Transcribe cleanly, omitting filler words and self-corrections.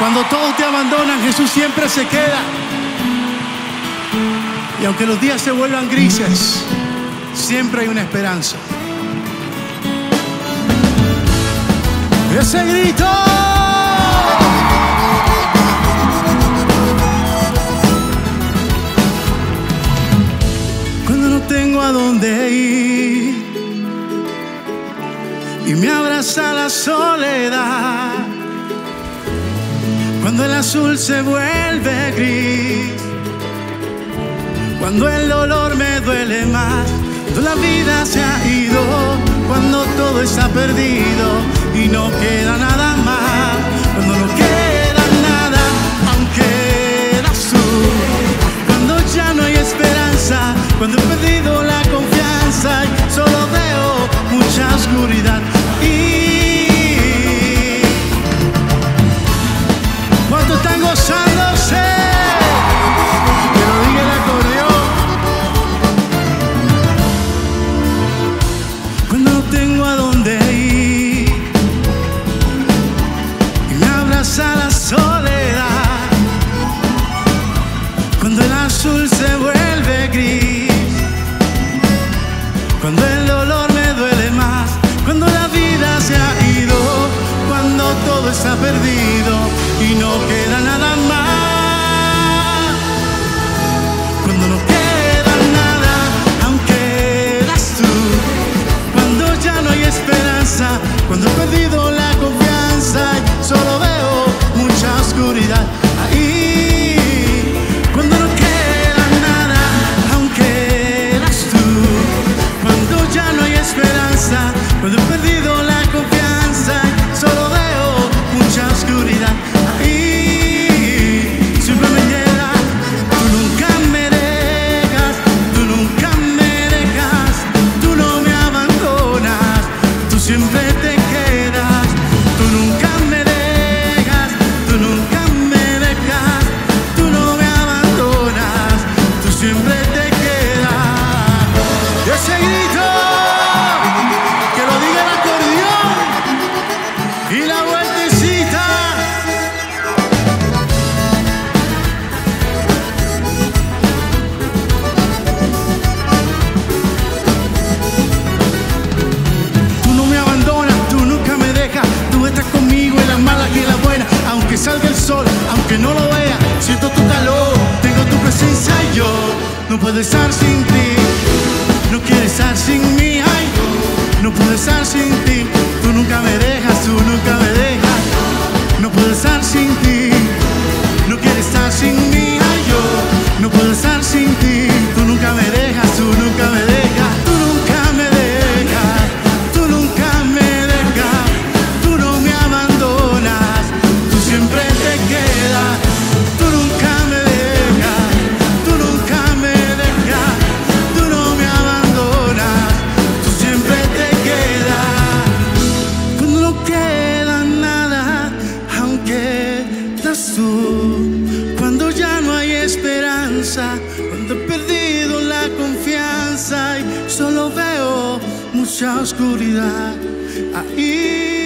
Cuando todos te abandonan, Jesús siempre se queda. Y aunque los días se vuelvan grises, siempre hay una esperanza. Ese grito. Cuando no tengo a dónde ir y me abraza la soledad, cuando el azul se vuelve gris, cuando el dolor me duele más, cuando la vida se ha ido, cuando todo está perdido y no queda nada más, cuando no queda nada, aunque eras tú, cuando ya no hay esperanza, cuando he perdido la confianza y solo veo mucha oscuridad. ¿Cuántos están gozándose? Que lo diga el acordeón. Cuando no tengo a dónde ir y me abraza la soledad, cuando el azul se vuelve gris, cuando el dolor me duele más, cuando la vida se ha ido, cuando todo está perdido y no queda nada más, cuando no queda nada, aunque eras tú, cuando ya no hay esperanza, cuando he perdido la confianza y solo veo mucha oscuridad ahí, cuando no queda nada, aunque eras tú, cuando ya no hay esperanza, cuando he perdido la confianza y solo veo mucha oscuridad. Salga el sol, aunque no lo vea, siento tu calor, tengo tu presencia y yo no puedo estar sin ti, no quiero estar sin mí, ay, no puedo estar sin ti, tú nunca me dejas, tú nunca me dejas, no puedo estar sin ti, no quiero estar sin mí, ay, yo no puedo estar sin ti, tú nunca me dejas, tú nunca me dejas, tú nunca me dejas, tú nunca me dejas, tú no me abandonas, siempre te quedas, tú nunca me dejas, tú nunca me dejas, tú no me abandonas, tú siempre te quedas. Cuando no queda nada, aunque estás tú, cuando ya no hay esperanza, cuando he perdido la confianza y solo veo mucha oscuridad ahí.